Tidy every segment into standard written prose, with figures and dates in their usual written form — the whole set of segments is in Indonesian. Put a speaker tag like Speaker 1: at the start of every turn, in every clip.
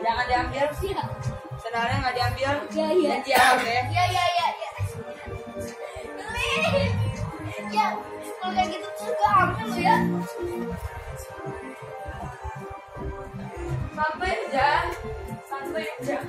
Speaker 1: Jangan diambil.
Speaker 2: Iya.
Speaker 1: Sendalnya nggak diambil.
Speaker 2: Iya, iya.
Speaker 1: Janji ya, oke?
Speaker 2: Iya. Ya, kalau kayak gitu tuh gak ambil lo ya.
Speaker 1: Santai aja. Santai aja.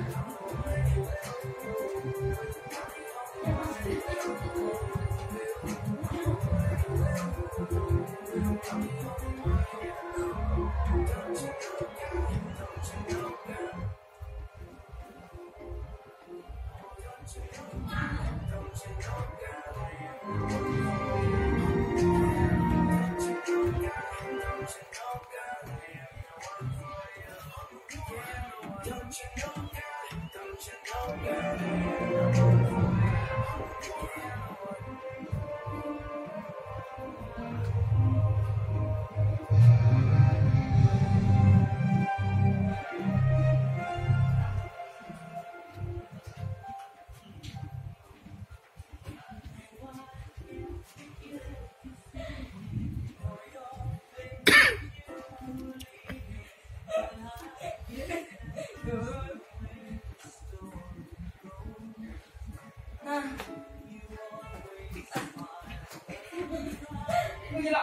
Speaker 1: Gila,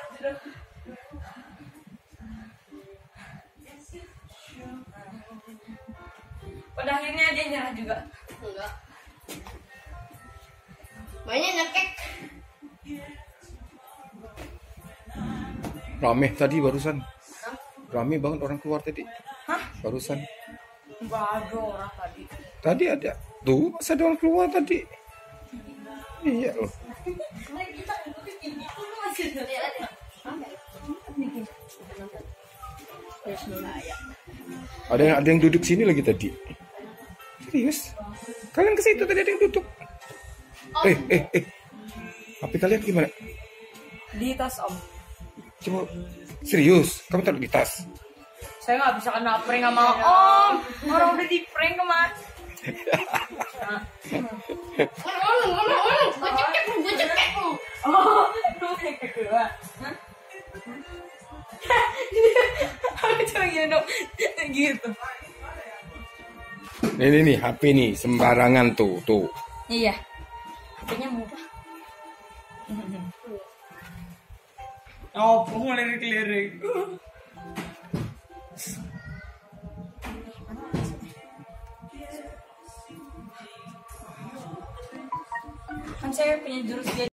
Speaker 1: pada akhirnya dia nyerah juga.
Speaker 2: Enggak. Mainnya nyekek.
Speaker 3: Rame tadi barusan. Rame banget orang keluar tadi.
Speaker 1: Hah?
Speaker 3: Barusan.
Speaker 1: Nggak ada orang tadi.
Speaker 3: Tadi ada. Tuh, masa ada orang keluar tadi. Iya loh. Ada yang duduk sini lagi tadi. Serius? Kalian ke situ tadi ada yang duduk. HP kalian gimana?
Speaker 1: Di tas om.
Speaker 3: Coba serius, kamu taruh di tas.
Speaker 1: Saya nggak bisa kena prank sama om. Orang udah di prank kemarin.
Speaker 2: Gue cekek.
Speaker 1: Oh, lu yang kedua. Coba gini dong, gitu.
Speaker 3: Nih HP nih sembarangan tuh.
Speaker 1: Iya. HP-nya murah. Oh, ngelirik-lirik. Kan saya punya jurus dia.